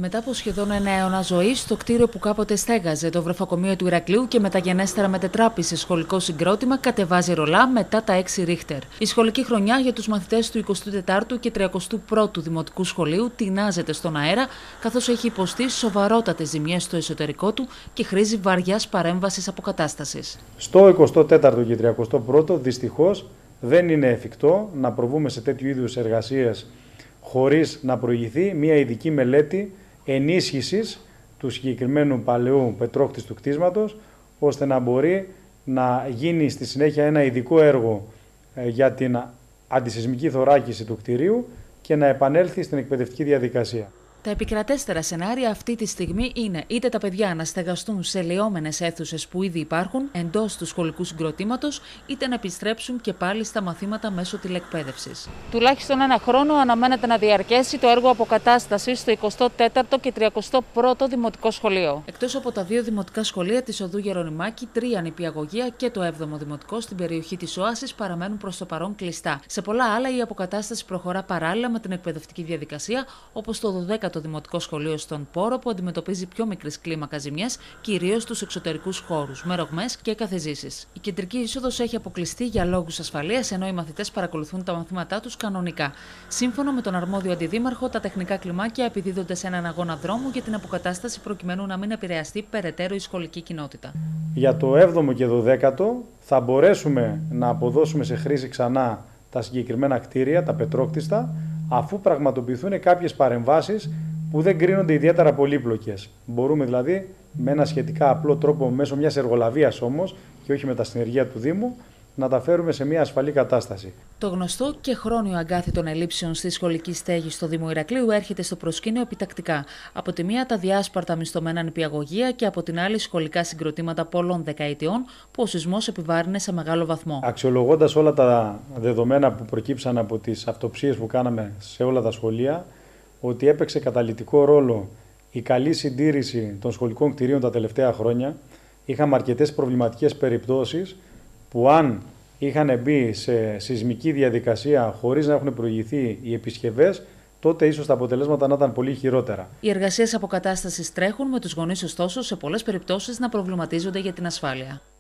Μετά από σχεδόν ένα αιώνα ζωής, το κτίριο που κάποτε στέγαζε το βρεφοκομείο του Ηρακλείου και μεταγενέστερα μετετράπη σε σχολικό συγκρότημα, κατεβάζει ρολά μετά τα 6 Ρίχτερ. Η σχολική χρονιά για τους μαθητές του 24ου και 31ου Δημοτικού Σχολείου τεινάζεται στον αέρα, καθώς έχει υποστεί σοβαρότατες ζημιές στο εσωτερικό του και χρήζει βαριάς παρέμβασης αποκατάστασης. Στο 24ο και 31ο, δυστυχώς, δεν είναι εφικτό να προβούμε σε τέτοιου είδους εργασίες χωρίς να προηγηθεί μια ειδική μελέτη ενίσχυσης του συγκεκριμένου παλαιού πετρόχτης του κτίσματος, ώστε να μπορεί να γίνει στη συνέχεια ένα ειδικό έργο για την αντισεισμική θωράκιση του κτηρίου και να επανέλθει στην εκπαιδευτική διαδικασία. Τα επικρατέστερα σενάρια αυτή τη στιγμή είναι είτε τα παιδιά να στεγαστούν σε λεόμενες αίθουσες που ήδη υπάρχουν εντός του σχολικού συγκροτήματος, είτε να επιστρέψουν και πάλι στα μαθήματα μέσω τηλεκπαίδευσης. Τουλάχιστον ένα χρόνο αναμένεται να διαρκέσει το έργο αποκατάστασης στο 24ο και 31ο Δημοτικό Σχολείο. Εκτός από τα δύο δημοτικά σχολεία της οδού Γερονιμάκη, 3 νηπιαγωγεία και το 7ο Δημοτικό στην περιοχή της Όασης παραμένουν προς το παρόν κλειστά. Σε πολλά άλλα, η αποκατάσταση προχωρά παράλληλα με την εκπαιδευτική διαδικασία, όπως το 12ο Δημοτικό Σχολείο στον Πόρο, που αντιμετωπίζει πιο μικρής κλίμακας ζημιές, κυρίως στους εξωτερικούς χώρους, με ρογμές και καθεζήσεις. Η κεντρική είσοδος έχει αποκλειστεί για λόγους ασφαλείας, ενώ οι μαθητές παρακολουθούν τα μαθήματά τους κανονικά. Σύμφωνα με τον αρμόδιο αντιδήμαρχο, τα τεχνικά κλιμάκια επιδίδονται σε έναν αγώνα δρόμου για την αποκατάσταση, προκειμένου να μην επηρεαστεί περαιτέρω η σχολική κοινότητα. Για το 7ο και 12ο θα μπορέσουμε να αποδώσουμε σε χρήση ξανά τα συγκεκριμένα κτίρια, τα πετρόκτιστα, αφού πραγματοποιηθούν κάποιες παρεμβάσεις που δεν κρίνονται ιδιαίτερα πολύπλοκες. Μπορούμε δηλαδή με ένα σχετικά απλό τρόπο, μέσω μιας εργολαβίας όμως και όχι με τα συνεργεία του Δήμου, να τα φέρουμε σε μια ασφαλή κατάσταση. Το γνωστό και χρόνιο αγκάθι των ελλείψεων στη σχολική στέγη στο Δήμο Ηρακλείου έρχεται στο προσκήνιο επιτακτικά. Από τη μία τα διάσπαρτα μισθωμένα νηπιαγωγεία και από την άλλη σχολικά συγκροτήματα πολλών δεκαετιών που ο σεισμός επιβάρυνε σε μεγάλο βαθμό. Αξιολογώντας όλα τα δεδομένα που προκύψαν από τις αυτοψίες που κάναμε σε όλα τα σχολεία, ότι έπαιξε καταλυτικό ρόλο η καλή συντήρηση των σχολικών κτηρίων τα τελευταία χρόνια, είχαμε αρκετές προβληματικές περιπτώσεις που αν είχαν μπει σε σεισμική διαδικασία χωρίς να έχουν προηγηθεί οι επισκευές, τότε ίσως τα αποτελέσματα να ήταν πολύ χειρότερα. Οι εργασίες αποκατάστασης τρέχουν, με τους γονείς ωστόσο σε πολλές περιπτώσεις να προβληματίζονται για την ασφάλεια.